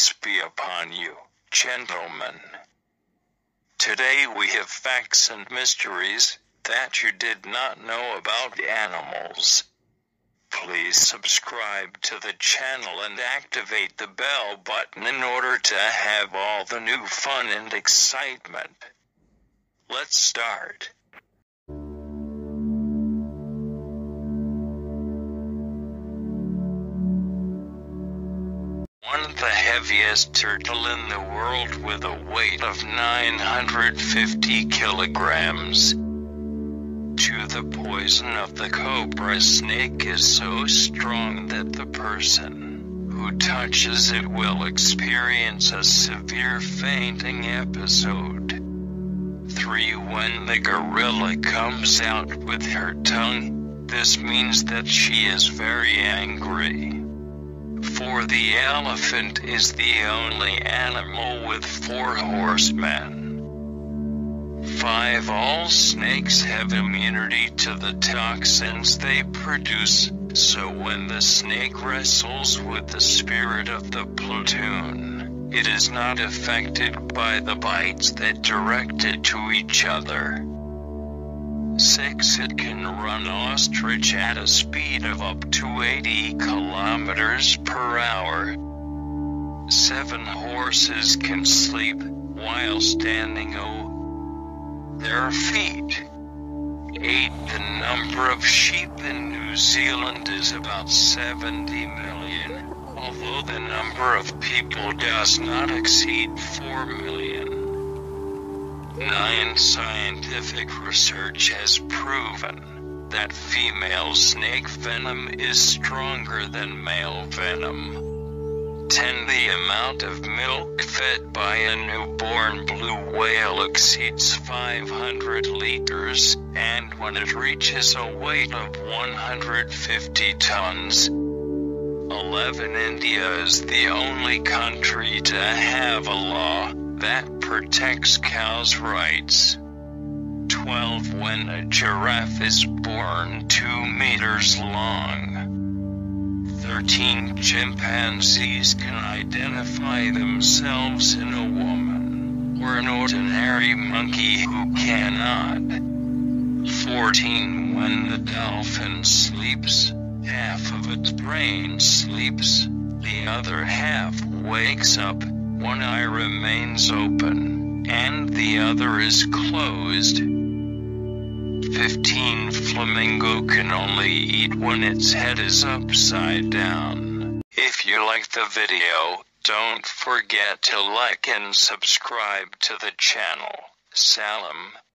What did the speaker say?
Peace be upon you, gentlemen. Today we have facts and mysteries that you did not know about animals. Please subscribe to the channel and activate the bell button in order to have all the new fun and excitement. Let's start. One of the heaviest turtle in the world with a weight of 950 kilograms. To the poison of the cobra snake is so strong that the person who touches it will experience a severe fainting episode. 3. When the gorilla comes out with her tongue, this means that she is very angry. 4. The elephant is the only animal with 4 horsemen. 5. All snakes have immunity to the toxins they produce, so when the snake wrestles with the spirit of the platoon, it is not affected by the bites that direct it to each other. 6. It can run ostrich at a speed of up to 80 kilometers per hour. 7. Horses can sleep while standing on their feet. 8. The number of sheep in New Zealand is about 70 million, although the number of people does not exceed 4 million. 9. Scientific research has proven that female snake venom is stronger than male venom. 10. The amount of milk fed by a newborn blue whale exceeds 500 liters, and when it reaches a weight of 150 tons. 11. India is the only country to have a law that protects cows' rights. 12. When a giraffe is born 2 meters long. 13. Chimpanzees can identify themselves in a woman, or an ordinary monkey who cannot. 14. When the dolphin sleeps, half of its brain sleeps, the other half wakes up. One eye remains open, and the other is closed. 15. Flamingo can only eat when its head is upside down. If you like the video, don't forget to like and subscribe to the channel. Salam.